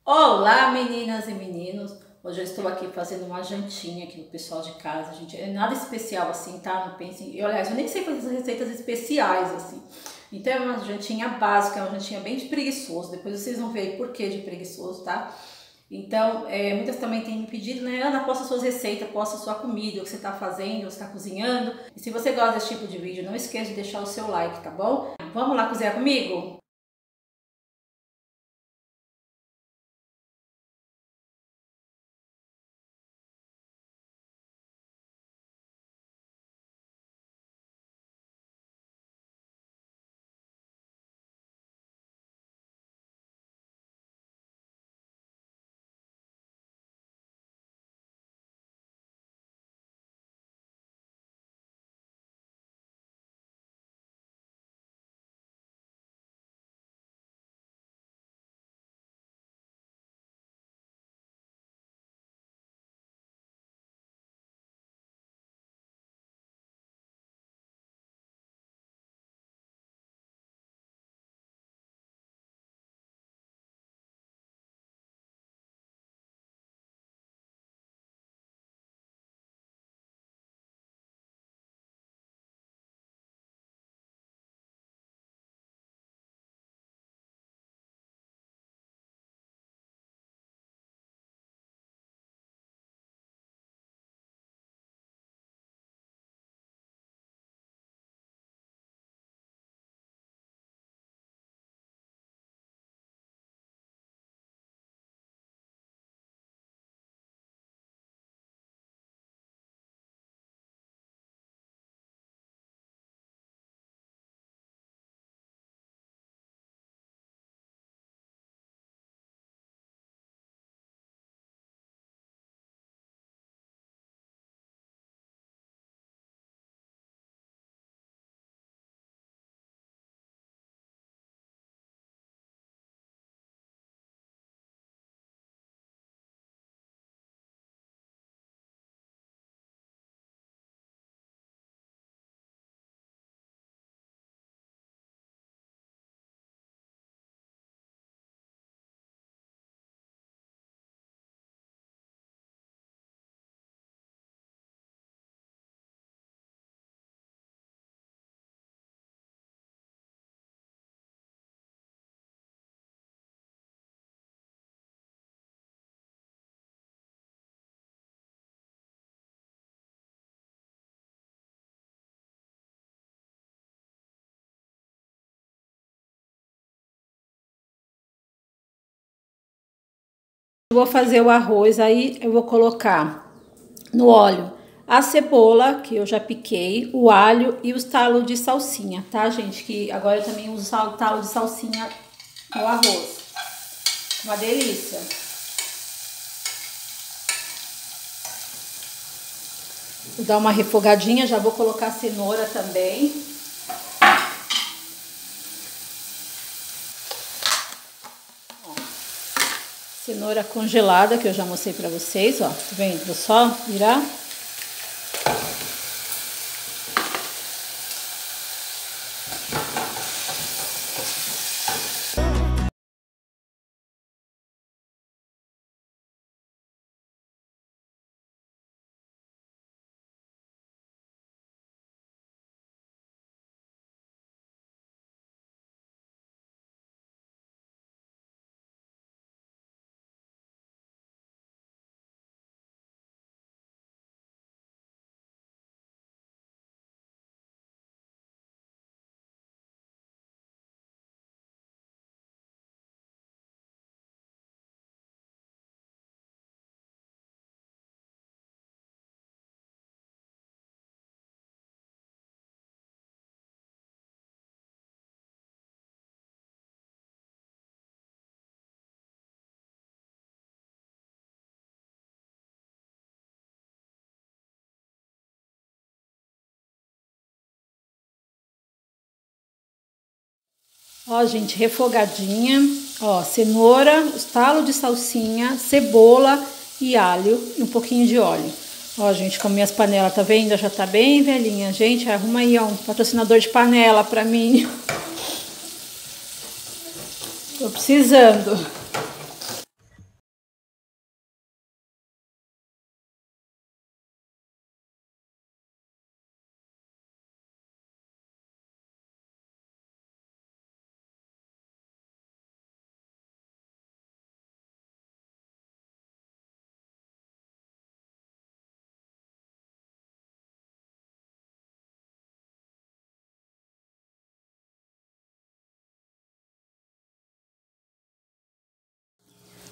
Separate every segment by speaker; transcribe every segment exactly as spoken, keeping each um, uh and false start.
Speaker 1: Olá, meninas e meninos! Hoje eu estou aqui fazendo uma jantinha aqui pro pessoal de casa, gente. É nada especial assim, tá? Não pensem... Eu, aliás, eu nem sei fazer receitas especiais assim. Então é uma jantinha básica, é uma jantinha bem de preguiçoso. Depois vocês vão ver aí por que de preguiçoso, tá? Então, é, muitas também têm me pedido, né? Ana, posta suas receitas, posta sua comida, o que você tá fazendo, o que você tá cozinhando. E se você gosta desse tipo de vídeo, não esqueça de deixar o seu like, tá bom? Vamos lá cozinhar comigo? Eu vou fazer o arroz, aí eu vou colocar no óleo a cebola, que eu já piquei, o alho e os talos de salsinha, tá, gente? Que agora eu também uso o talo de salsinha no arroz. Uma delícia. Vou dar uma refogadinha, já vou colocar a cenoura também. Cenoura congelada, que eu já mostrei pra vocês, ó. Tá vendo? Vou só virar. Ó, gente, refogadinha, ó, cenoura, os talos de salsinha, cebola e alho e um pouquinho de óleo. Ó, gente, como minhas panelas, tá vendo? Já tá bem velhinha. Gente, arruma aí, ó, um patrocinador de panela pra mim. Tô precisando.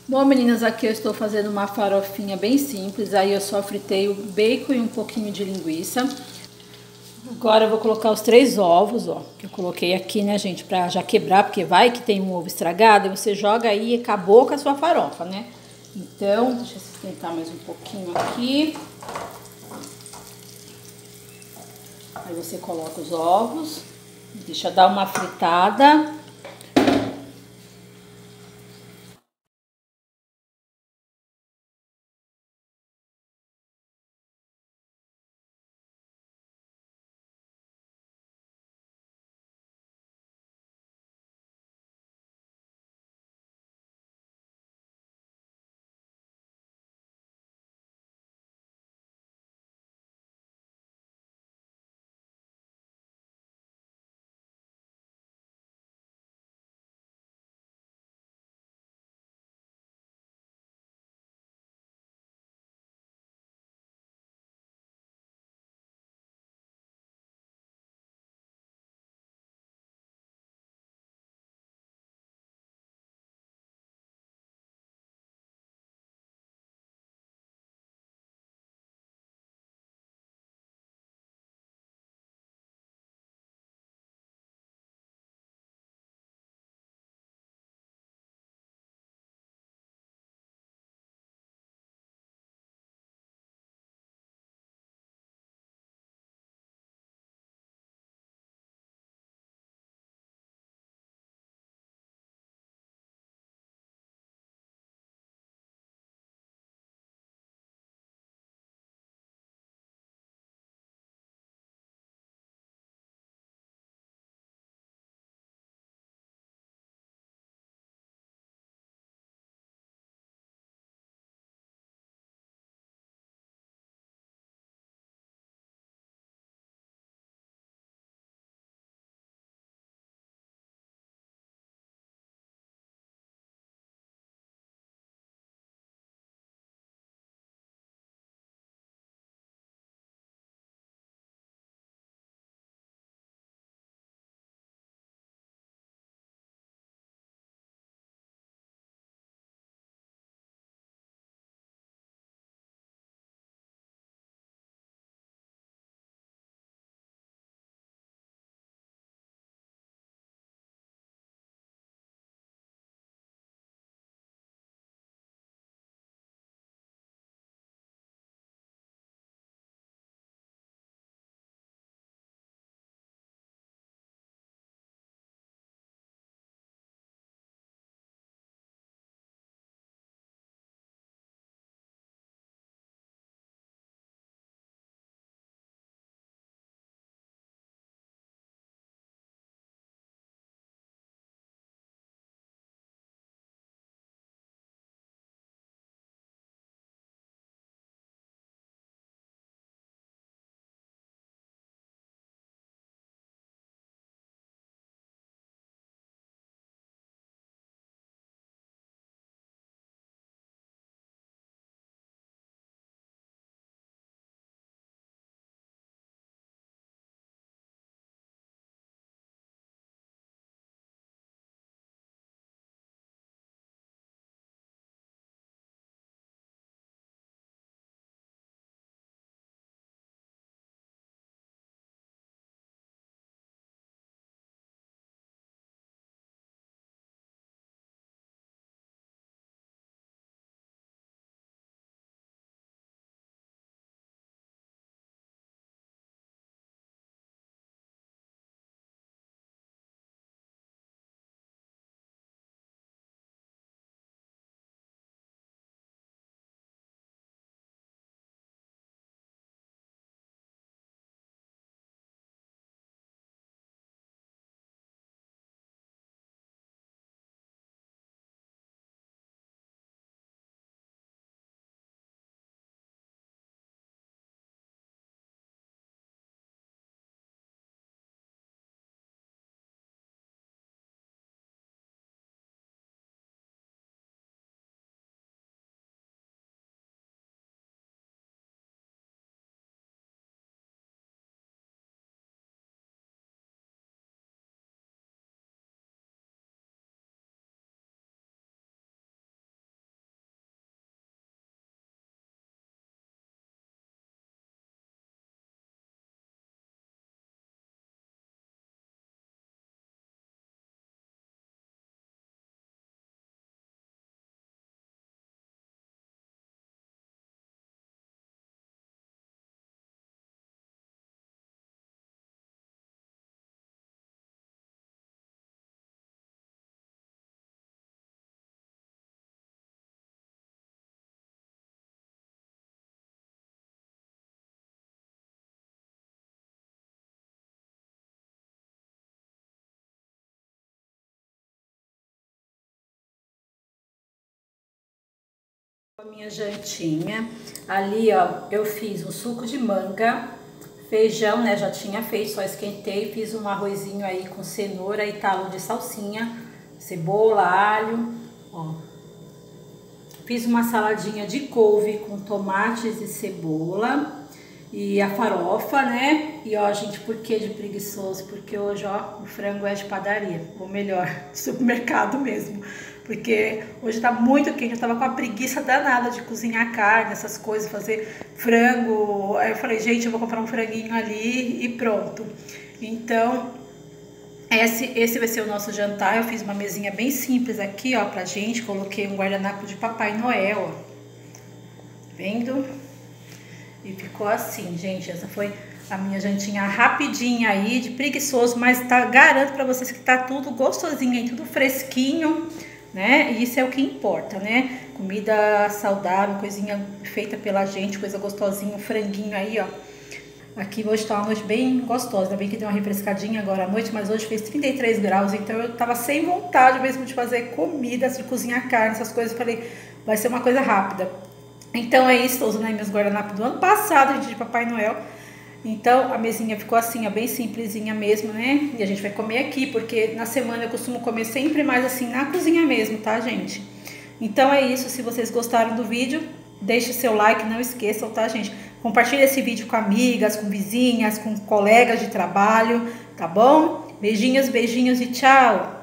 Speaker 1: Bom, meninas, aqui eu estou fazendo uma farofinha bem simples. Aí eu só fritei o bacon e um pouquinho de linguiça. Agora eu vou colocar os três ovos, ó, que eu coloquei aqui, né, gente, pra já quebrar, porque vai que tem um ovo estragado, e você joga aí e acabou com a sua farofa, né? Então, deixa eu esquentar mais um pouquinho aqui. Aí você coloca os ovos, deixa dar uma fritada. A minha jantinha, ali ó, eu fiz um suco de manga, feijão, né, já tinha feito, só esquentei, fiz um arrozinho aí com cenoura e talo de salsinha, cebola, alho, ó. Fiz uma saladinha de couve com tomates e cebola e a farofa, né? E ó, gente, por que de preguiçoso? Porque hoje, ó, o frango é de padaria, ou melhor, de supermercado mesmo. Porque hoje tá muito quente, eu tava com a preguiça danada de cozinhar carne, essas coisas, fazer frango. Aí eu falei, gente, eu vou comprar um franguinho ali e pronto. Então, esse, esse vai ser o nosso jantar. Eu fiz uma mesinha bem simples aqui, ó, pra gente. Coloquei um guardanapo de Papai Noel, ó. Vendo? E ficou assim, gente. Essa foi a minha jantinha rapidinha aí, de preguiçoso, mas tá, garanto pra vocês que tá tudo gostosinho aí, tudo fresquinho, né? E isso é o que importa, né? Comida saudável, coisinha feita pela gente, coisa gostosinha, um franguinho aí, ó. Aqui hoje tá uma noite bem gostosa, ainda bem que deu uma refrescadinha agora à noite, mas hoje fez trinta e três graus, então eu tava sem vontade mesmo de fazer comida, de cozinhar carne, essas coisas. Falei, vai ser uma coisa rápida. Então é isso, tô usando aí meus guardanapos do ano passado, gente, de Papai Noel. Então a mesinha ficou assim, ó, bem simplesinha mesmo, né? E a gente vai comer aqui, porque na semana eu costumo comer sempre mais assim na cozinha mesmo, tá, gente? Então é isso, se vocês gostaram do vídeo, deixe seu like, não esqueçam, tá, gente? Compartilhe esse vídeo com amigas, com vizinhas, com colegas de trabalho, tá bom? Beijinhos, beijinhos e tchau!